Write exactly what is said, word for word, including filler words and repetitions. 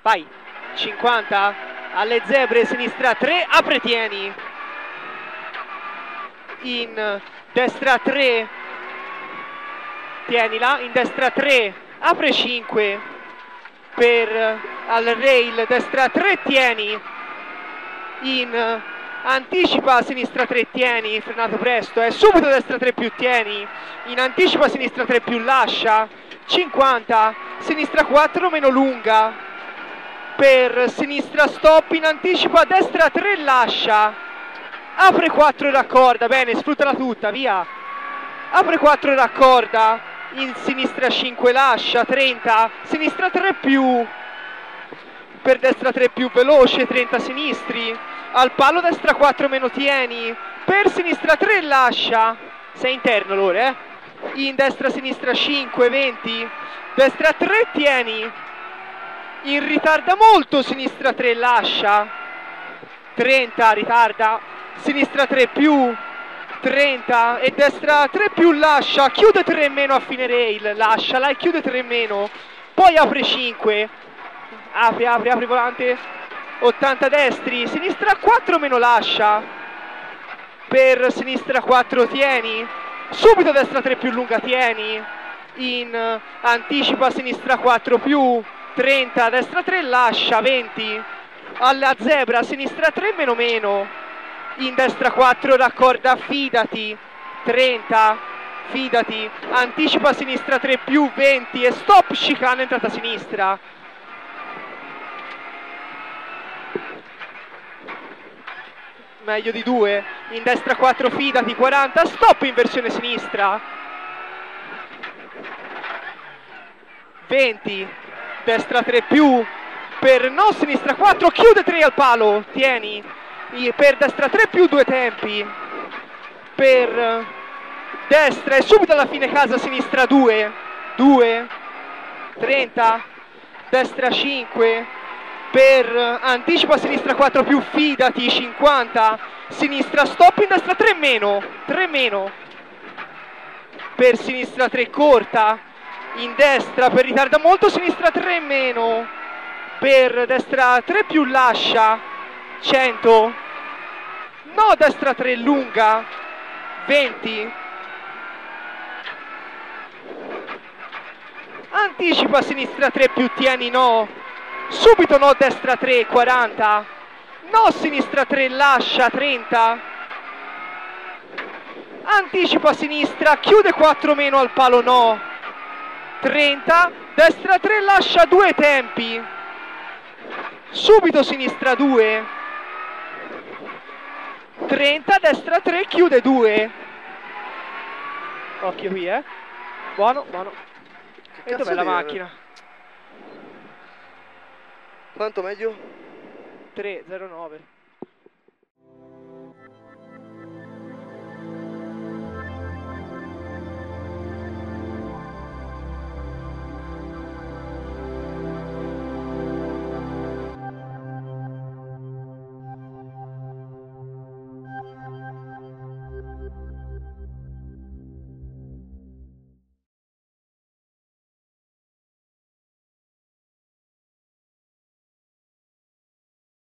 vai, cinquanta, alle zebre, sinistra tre, apre, tieni, in destra tre, tienila, in destra tre, apre cinque, per al rail, destra tre, tieni, in anticipa, sinistra tre, tieni, frenato presto, è eh, subito destra tre più, tieni, in anticipa, sinistra tre più, lascia, cinquanta, sinistra quattro meno lunga, per sinistra stop, in anticipa, destra tre, lascia, apre quattro e raccorda, bene, sfruttala tutta, via, apre quattro e raccorda, in sinistra cinque, lascia, trenta, sinistra tre più, per destra tre più, veloce, trenta sinistri, al palo destra quattro meno, tieni, per sinistra tre, lascia, sei interno Lore, eh? In destra sinistra cinque, venti, destra tre, tieni, in ritarda molto, sinistra tre, lascia, trenta, ritarda, sinistra tre più, trenta, e destra tre più, lascia, chiude tre meno a fine rail, lasciala e chiude tre meno, poi apre cinque, apri, apri, apri volante, ottanta destri, sinistra quattro meno, lascia, per sinistra quattro, tieni, subito destra tre più lunga, tieni, in anticipa, sinistra quattro più, trenta, destra tre, lascia, venti, alla zebra, sinistra tre meno meno, in destra quattro, raccorda, fidati, trenta, fidati, anticipa, sinistra tre più, venti, e stop, chicane, entrata sinistra. Meglio di due, in destra quattro, fidati, quaranta, stop, inversione sinistra, venti, destra tre più, per no, sinistra quattro, chiude tre al palo, tieni, per destra tre più, due tempi, per destra e subito alla fine casa, sinistra due, due, trenta, destra cinque, per anticipa, sinistra quattro più, fidati, cinquanta, sinistra stop, in destra tre meno, tre meno, per sinistra tre corta, in destra per ritarda molto, sinistra tre meno, per destra tre più, lascia, cento, no, destra tre lunga, venti, anticipa, sinistra tre più, tieni, no, subito no, destra tre, quaranta, no, sinistra tre, lascia, trenta, anticipa sinistra, chiude quattro meno al palo, no, trenta, destra tre, lascia, due tempi, subito sinistra due, trenta, destra tre, chiude due, occhio qui, eh, buono, buono, e dov'è la macchina? Quanto meglio? tre zero nove.